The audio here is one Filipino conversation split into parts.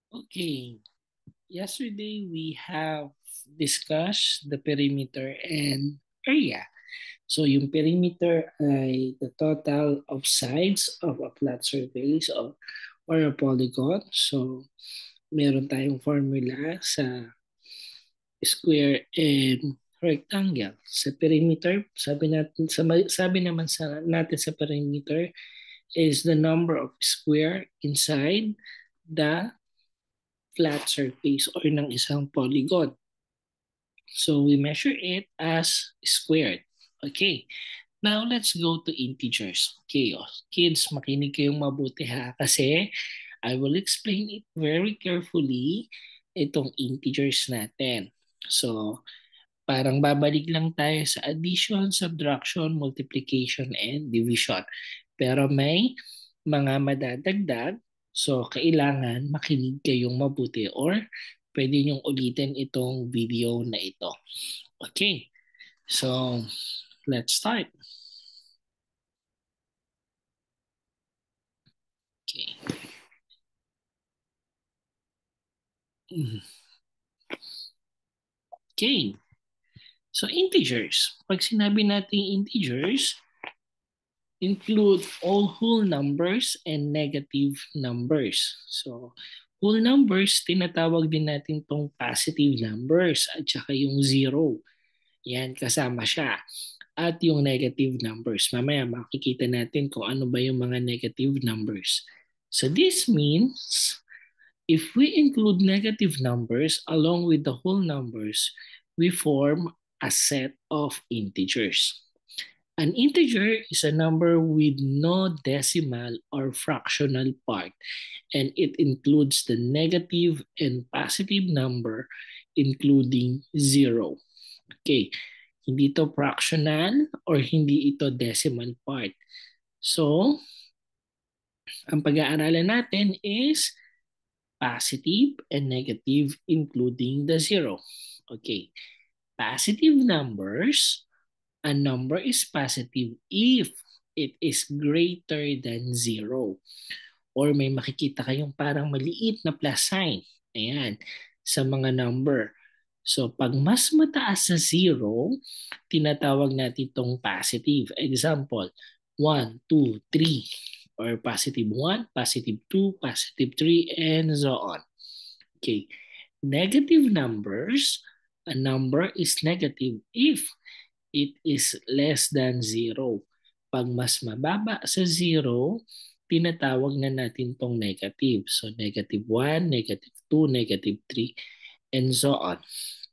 Okay, yesterday we have discussed the perimeter and area. So yung perimeter ay the total of sides of a flat surface or a polygon. So meron tayong formula sa square and rectangle. Sa perimeter, sabi naman natin sa perimeter is the number of square inside the flat surface or ng isang polygon. So we measure it as squared. Okay. Now let's go to integers. Okay, kids, makinig kayong mabuti ha kasi I will explain it very carefully itong integers natin. So, parang babalik lang tayo sa addition, subtraction, multiplication, and division. Pero may mga madadagdag, so kailangan makinig kayong mabuti or pwede niyong ulitin itong video na ito. Okay, so let's start. Okay. Okay. So integers. Pag sinabi natin integers, include all whole numbers and negative numbers. So whole numbers, tinatawag din natin tong positive numbers at saka yung zero. Yan, kasama siya. At yung negative numbers. Mamaya makikita natin kung ano ba yung mga negative numbers. So this means if we include negative numbers along with the whole numbers, we form a set of integers. An integer is a number with no decimal or fractional part, and it includes the negative and positive number, including zero. Okay, hindi ito fractional or hindi ito decimal part. So, ang pag-aaralan natin is positive and negative including the zero. Okay, positive numbers, a number is positive if it is greater than zero. Or may makikita kayong parang maliit na plus sign. Ayan, sa mga number. So pag mas mataas sa zero, tinatawag natin itong positive. Example, 1, 2, 3. Or positive 1, positive 2, positive 3, and so on. Okay. Negative numbers, a number is negative if it is less than zero. Pag mas mababa sa zero, tinatawag na natin tong negative. So negative 1, negative 2, negative 3, and so on.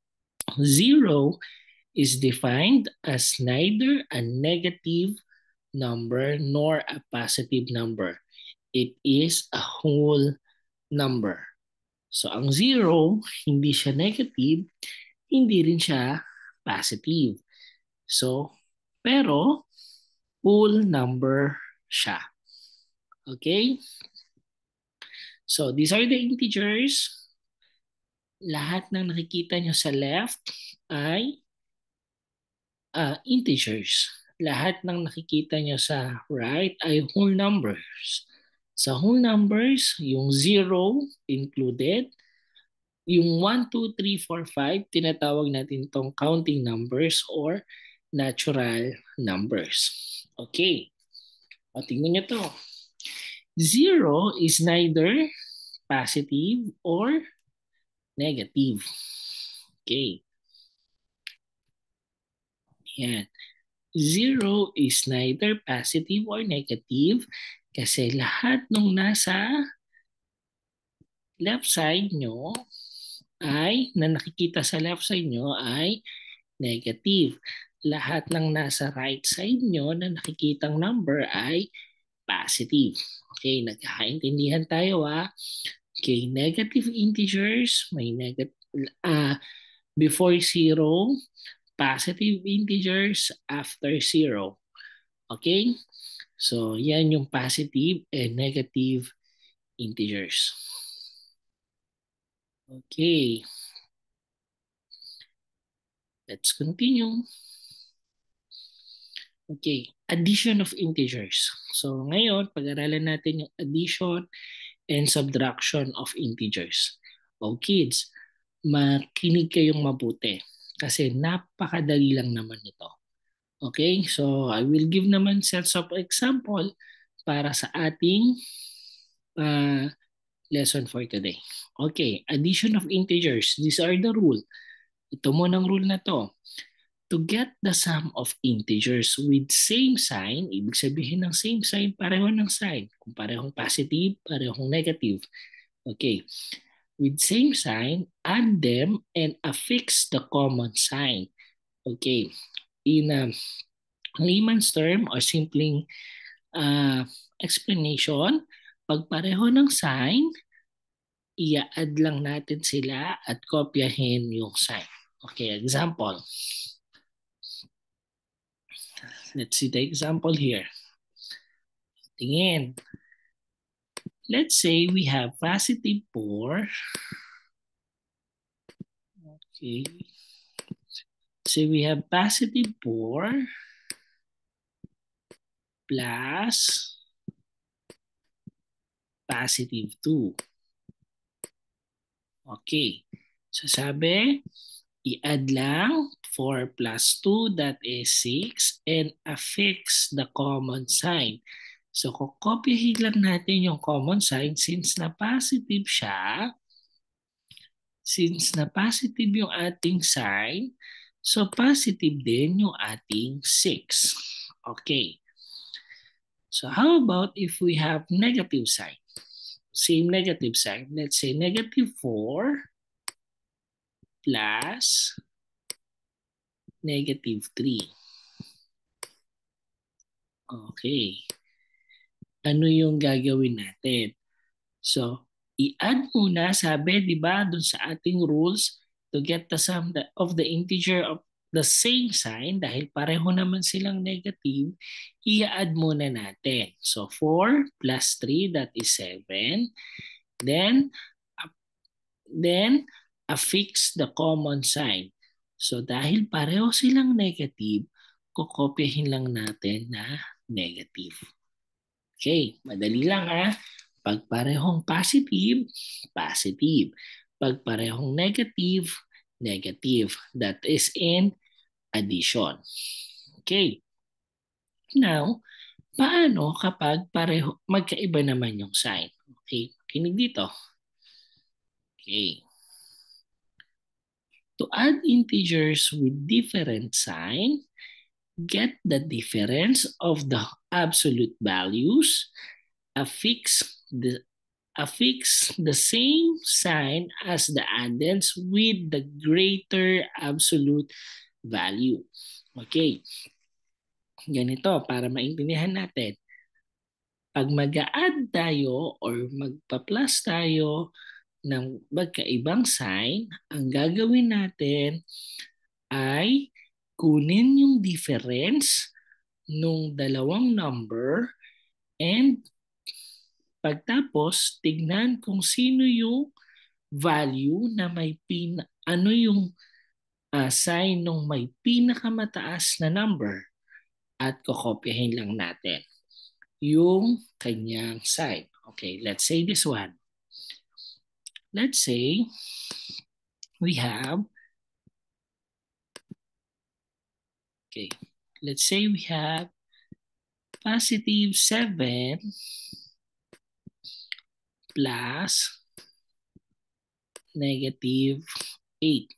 Zero is defined as neither a negative number nor a positive number. It is a whole number. So ang zero, hindi siya negative, hindi rin siya positive. So, pero whole number siya. Okay? So, these are the integers. Lahat ng nakikita nyo sa left ay integers. Lahat ng nakikita nyo sa right ay whole numbers. Sa whole numbers, yung 0 included. Yung 1, 2, 3, 4, 5, tinatawag natin tong counting numbers or natural numbers. Okay. O, tingnan nyo to. 0 is neither positive or negative. Okay. Yan. 0 is neither positive or negative kasi lahat nung nasa left side nyo ay, na nakikita sa left side nyo ay negative. Lahat ng nasa right side nyo na nakikitang number ay positive. Okay, nagkakaintindihan tayo ha. Okay, negative integers, may before zero, positive integers after zero. Okay? So, yan yung positive and negative integers. Okay. Let's continue. Okay, addition of integers. So, ngayon, pag-aralan natin yung addition and subtraction of integers. O kids, makinig kayong mabuti kasi napakadali lang naman ito. Okay, so I will give naman sets of example para sa ating uh, lesson for today. Okay, addition of integers. These are the rule. Ito mo ng rule na to. To get the sum of integers with same sign, ibig sabihin ng same sign, pareho ng sign. Kung parehong positive, parehong negative. Okay. With same sign, add them and affix the common sign. Okay. In a layman's term or simpleng explanation, pag pareho ng sign, i-add lang natin sila at kopyahin yung sign. Okay, example. Let's see the example here. Tingin. Let's say we have positive 4. Okay. So we have positive 4 plus positive 2. Okay. So sabi, i-add lang 4 plus 2, that is 6, and affix the common sign. So kokopyahin lang natin yung common sign since na positive siya. Since na positive yung ating sign, so positive din yung ating 6. Okay. So how about if we have negative sign? Same negative sign. Let's say negative 4 plus negative 3. Okay. Ano yung gagawin natin? So, i-add muna, sabi, di ba, dun sa ating rules to get the sum of the integer of the same sign, dahil pareho naman silang negative, i-add muna natin. So, 4 plus 3, that is 7. Then affix the common sign. So, dahil pareho silang negative, kokopyahin lang natin na negative. Okay, madali lang ha. Pag parehong positive, positive. Pag parehong negative, negative. That is in addition. Okay. Now, paano kapag pareho magkaiba naman yung sign? Okay, kinig dito. Okay. To add integers with different sign, get the difference of the absolute values, affix the same sign as the addends with the greater absolute value. Okay. Ganito, para maintindihan natin. Pag mag-a-add tayo or magpa-plus tayo ng magkaibang sign, ang gagawin natin ay kunin yung difference nung dalawang number and pagtapos tignan kung sino yung value na may ano yung sign nung may pinakamataas na number at kokopyahin lang natin yung kanyang sign. Okay, let's say this one. Let's say we have let's say we have positive 7 plus negative 8.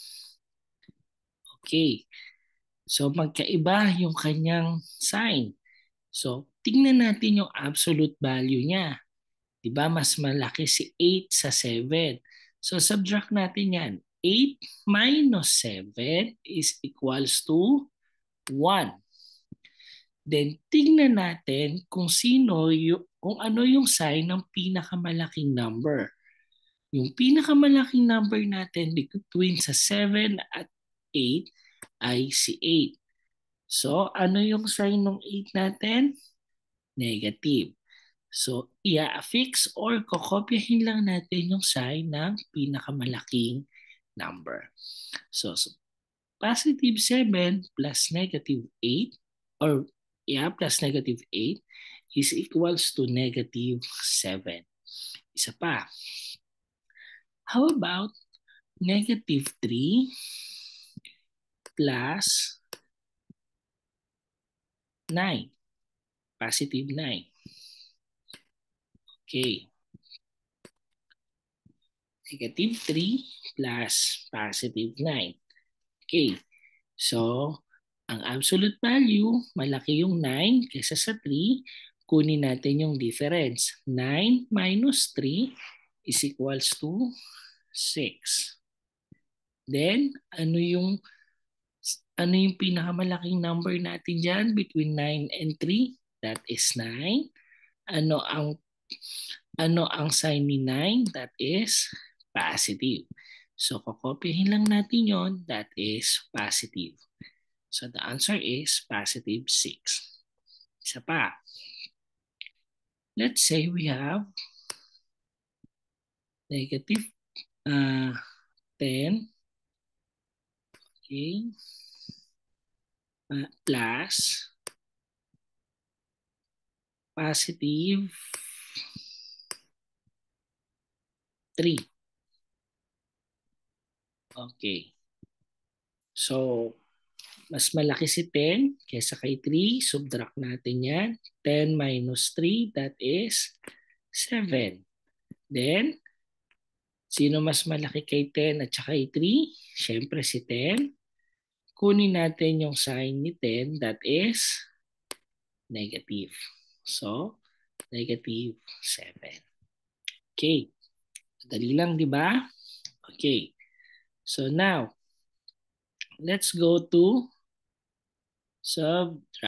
Okay. So magkaiba yung kanyang sign. So tingnan natin yung absolute value niya. 'Di ba mas malaki si 8 sa 7. So subtract natin 'yan. 8 minus 7 is equals to 1. Then tingnan natin kung kung ano yung sign ng pinakamalaking number. Yung pinakamalaking number natin between sa 7 at 8 ay si 8. So, ano yung sign ng 8 natin? Negative. So, i-affix or kokopyahin lang natin yung sign ng pinakamalaking number. So positive 7 plus negative 8 or plus negative 8 is equals to negative 7. Isa pa. How about negative 3 plus 9? Positive 9. Okay. Negative 3 plus positive 9. Okay. So, ang absolute value, malaki yung 9 kaysa sa 3. Kunin natin yung difference. 9 minus 3 is equals to 6. Then, ano yung pinakamalaking number natin dyan between 9 and 3? That is 9. Ano ang sign ni 9? That is positive. So, kokopyahin lang natin yon. That is positive. So, the answer is positive 6. Isa pa. Let's say we have negative 10, okay, plus positive 3. Okay. So, mas malaki si 10 kaysa kay 3. Subtract natin yan. 10 minus 3, that is 7. Then, sino mas malaki kay 10 at saka kay 3? Siyempre si 10. Kunin natin yung sign ni 10, that is negative. So, negative 7. Okay. Dali lang, di ba? Okay. So now, let's go to subtract.